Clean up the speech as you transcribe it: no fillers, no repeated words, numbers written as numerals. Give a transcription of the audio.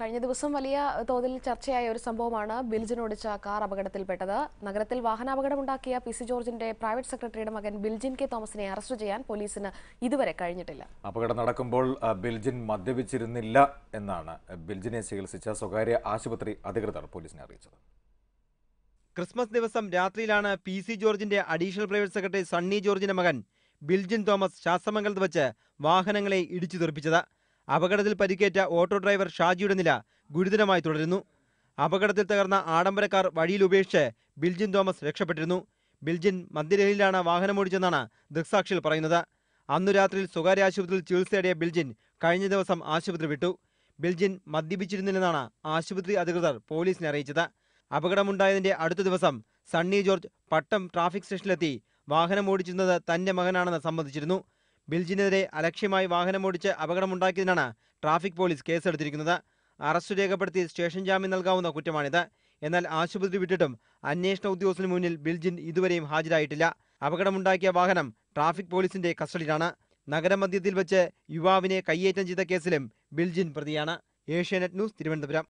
കഴിഞ്ഞ ദിവസം വലിയ തോതിൽ ചർച്ചയായ ഒരു സംഭവമാണ് ബിൽജിൻ ഓടിച്ച കാർ അപകടത്തിൽപ്പെട്ടത്. നഗരത്തിൽ വാഹനാപകടമുണ്ടാക്കിയ പി സി ജോർജിന്റെ പ്രൈവറ്റ് സെക്രട്ടറിയുടെ മകൻ ബിൽജിൻ കെ തോമസിനെ അറസ്റ്റ് ചെയ്യാൻ പോലീസിന് ഇതുവരെ കഴിഞ്ഞിട്ടില്ല. അപകടം നടക്കുമ്പോൾ ബിൽജിൻ മദ്യപിച്ചിരുന്നില്ല എന്നാണ് ബിൽജിനെ ചികിത്സിച്ച സ്വകാര്യ ആശുപത്രി അധികൃതർ പോലീസിനെ അറിയിച്ചത്. ക്രിസ്മസ് ദിവസം രാത്രിയിലാണ് പി സി ജോർജിന്റെ അഡീഷണൽ പ്രൈവറ്റ് സെക്രട്ടറി സണ്ണി ജോർജിന്റെ മകൻ ബിൽജിൻ തോമസ് ശാസ്തമംഗലത്ത് വെച്ച് വാഹനങ്ങളെ ഇടിച്ചു തെറിപ്പിച്ചത്. അപകടത്തിൽ പരിക്കേറ്റ ഓട്ടോ ഡ്രൈവർ ഷാജിയുടെ നില ഗുരുതരമായി തുടരുന്നു. അപകടത്തിൽ തകർന്ന ആഡംബര കാർ വഴിയിൽ ഉപേക്ഷിച്ച് ബിൽജിൻ തോമസ് രക്ഷപ്പെട്ടിരുന്നു. ബിൽജിൻ മദ്യലഹരിയിലാണ് വാഹനമോടിച്ചെന്നാണ് ദൃക്സാക്ഷികൾ പറയുന്നത്. അന്നു രാത്രിയിൽ സ്വകാര്യ ആശുപത്രിയിൽ ചികിത്സ തേടിയ ബിൽജിൻ കഴിഞ്ഞ ദിവസം ആശുപത്രി വിട്ടു. ബിൽജിൻ മദ്യപിച്ചിരുന്നില്ലെന്നാണ് ആശുപത്രി അധികൃതർ പോലീസിനെ അറിയിച്ചത്. അപകടമുണ്ടായതിന്റെ അടുത്ത ദിവസം സണ്ണി ജോർജ് പട്ടം ട്രാഫിക് സ്റ്റേഷനിലെത്തി വാഹനമോടിച്ചിരുന്നത് തന്റെ മകനാണെന്ന് സമ്മതിച്ചിരുന്നു. ബിൽജിനെതിരെ അലക്ഷ്യമായി വാഹനമോടിച്ച് അപകടമുണ്ടാക്കിയതിനാണ് ട്രാഫിക് പോലീസ് കേസെടുത്തിരിക്കുന്നത്. അറസ്റ്റ് രേഖപ്പെടുത്തി സ്റ്റേഷൻ ജാമ്യം നൽകാവുന്ന കുറ്റമാണിത്. എന്നാൽ ആശുപത്രി വിട്ടിട്ടും അന്വേഷണ ഉദ്യോഗസ്ഥന് മുന്നിൽ ബിൽജിൻ ഇതുവരെയും ഹാജരായിട്ടില്ല. അപകടമുണ്ടാക്കിയ വാഹനം ട്രാഫിക് പോലീസിന്റെ കസ്റ്റഡിയിലാണ്. നഗരമധ്യത്തിൽ വെച്ച് യുവാവിനെ കയ്യേറ്റം ചെയ്ത കേസിലും ബിൽജിൻ പ്രതിയാണ്. ഏഷ്യാനെറ്റ് ന്യൂസ്, തിരുവനന്തപുരം.